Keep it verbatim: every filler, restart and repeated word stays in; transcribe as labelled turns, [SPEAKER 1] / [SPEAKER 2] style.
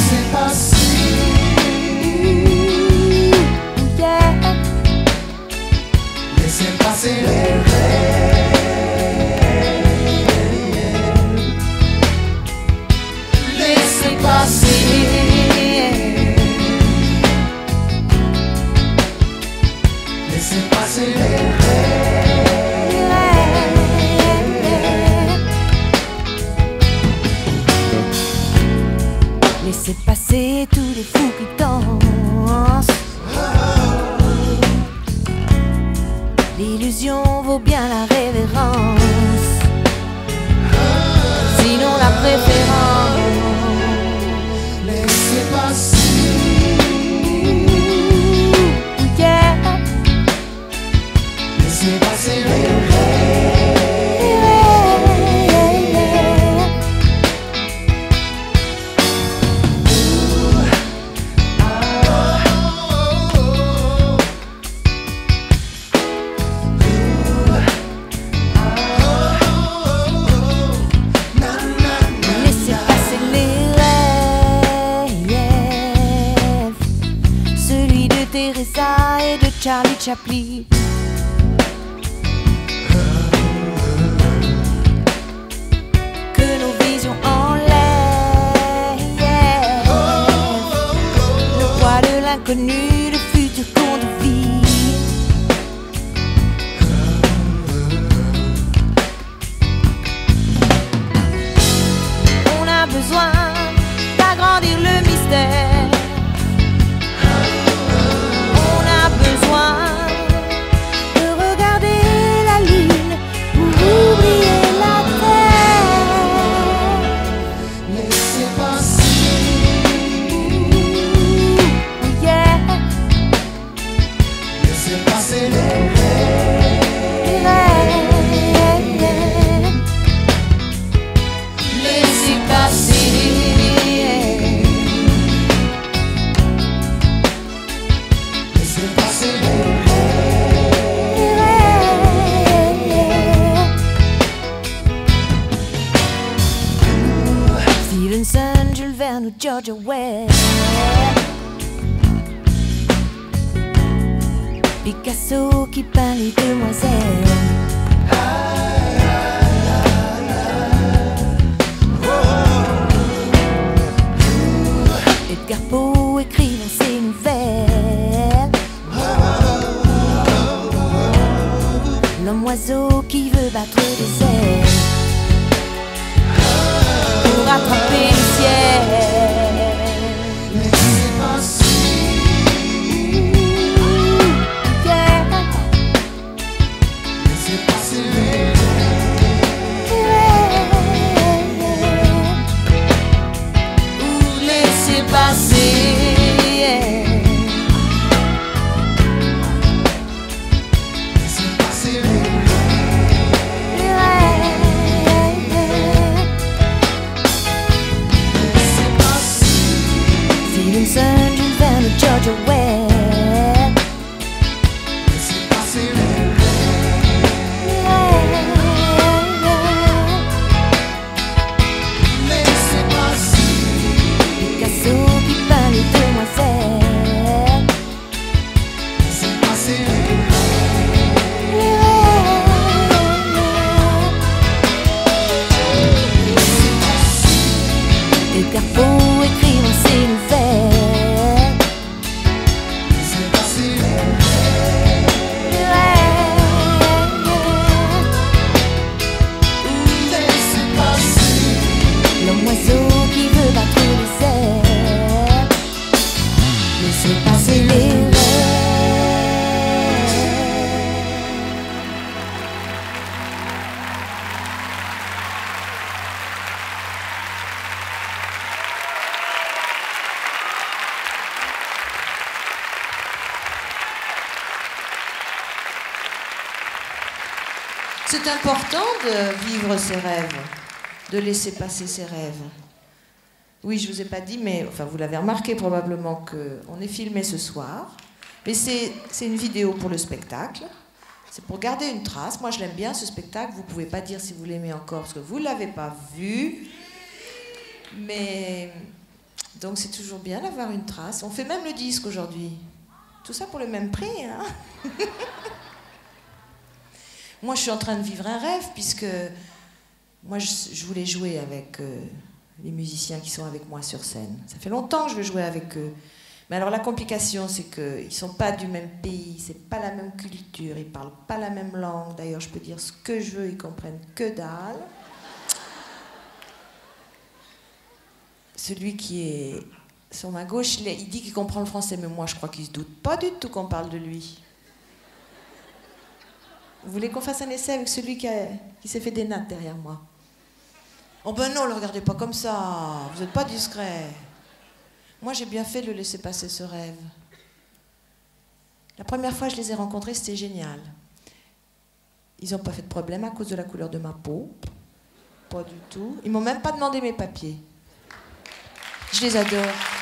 [SPEAKER 1] Laissez passer.
[SPEAKER 2] Yeah.
[SPEAKER 1] Laissez passer les rêves. Laissez passer. Laissez passer les rêves.
[SPEAKER 2] Laissez passer tous les fous qui dansent. L'illusion vaut bien la révérence, sinon la préférence.
[SPEAKER 1] Laissez passer.
[SPEAKER 2] Yeah.
[SPEAKER 1] Laissez passer les rêves.
[SPEAKER 2] Teresa et de Charlie Chaplin. Que nos visions enlèvent le poids de l'inconnu, le futur qu'on devine. On a besoin d'agrandir le mystère. De regarder la lune pour oublier la terre.
[SPEAKER 1] Laissez passer.
[SPEAKER 2] Yeah.
[SPEAKER 1] Laissez passer les rêves. Laissez passer. Laissez passer les
[SPEAKER 2] Stevenson, Jules Verne ou George Orwell, Picasso qui peint les demoiselles, Edgar Poe écrivant ses nouvelles, l'homme oiseau qui veut battre des ailes pour attraper le ciel.
[SPEAKER 1] Laissez passer.
[SPEAKER 2] Yeah.
[SPEAKER 1] Laissez passer les
[SPEAKER 2] Ou laissez passer.
[SPEAKER 1] Laissez passer les
[SPEAKER 2] Stevenson, Jules Verne, George Orwell,
[SPEAKER 1] Laissez passer les Laissez passer.
[SPEAKER 2] Picasso qui peint les demoiselles,
[SPEAKER 1] Laissez passer les
[SPEAKER 2] Edgar Poe écrivant ses nouvelles,
[SPEAKER 1] Laissez passer les Laissez passer.
[SPEAKER 2] l'homme oiseau qui veut battre les ailes, laissez passer les rêves.
[SPEAKER 3] C'est important de vivre ses rêves, de laisser passer ses rêves. Oui, je ne vous ai pas dit, mais enfin, vous l'avez remarqué probablement qu'on est filmé ce soir. Mais c'est une vidéo pour le spectacle. C'est pour garder une trace. Moi, je l'aime bien, ce spectacle. Vous ne pouvez pas dire si vous l'aimez encore, parce que vous ne l'avez pas vu. Mais Donc c'est toujours bien d'avoir une trace. On fait même le disque aujourd'hui. Tout ça pour le même prix, hein. Moi, je suis en train de vivre un rêve, puisque moi, je, je voulais jouer avec euh, les musiciens qui sont avec moi sur scène. Ça fait longtemps que je veux jouer avec eux. Mais alors la complication, c'est qu'ils ne sont pas du même pays, c'est pas la même culture, ils ne parlent pas la même langue. D'ailleurs, je peux dire ce que je veux, ils comprennent que dalle. Celui qui est sur ma gauche, il, est, il dit qu'il comprend le français, mais moi, je crois qu'il ne se doute pas du tout qu'on parle de lui. Vous voulez qu'on fasse un essai avec celui qui, a, qui s'est fait des nattes derrière moi? Oh ben non, ne le regardez pas comme ça, vous n'êtes pas discret. Moi, j'ai bien fait de le laisser passer ce rêve. La première fois que je les ai rencontrés, c'était génial. Ils n'ont pas fait de problème à cause de la couleur de ma peau. Pas du tout. Ils m'ont même pas demandé mes papiers. Je les adore.